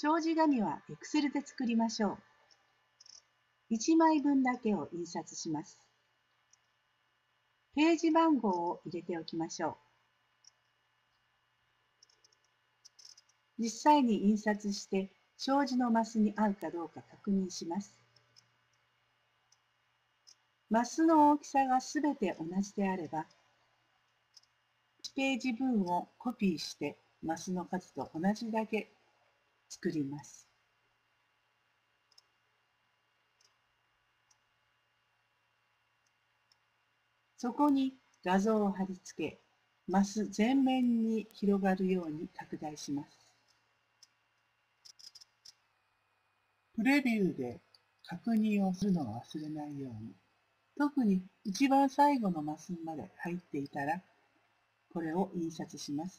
障子紙は Excel で作りましょう。1枚分だけを印刷します。ページ番号を入れておきましょう。実際に印刷して障子のマスに合うかどうか確認します。マスの大きさがすべて同じであれば、1ページ分をコピーしてマスの数と同じだけ作ります。そこに画像を貼り付け、マス全面に広がるように拡大します。プレビューで確認をするのを忘れないように、特に一番最後のマスまで入っていたら、これを印刷します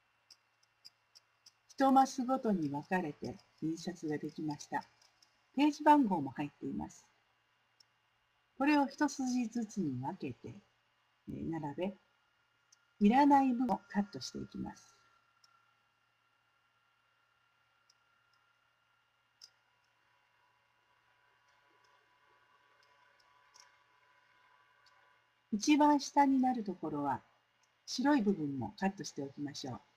。1マスごとに分かれて印刷ができました。ページ番号も入っています。これを一筋ずつに分けて並べ、いらない部分をカットしていきます。一番下になるところは白い部分もカットしておきましょう。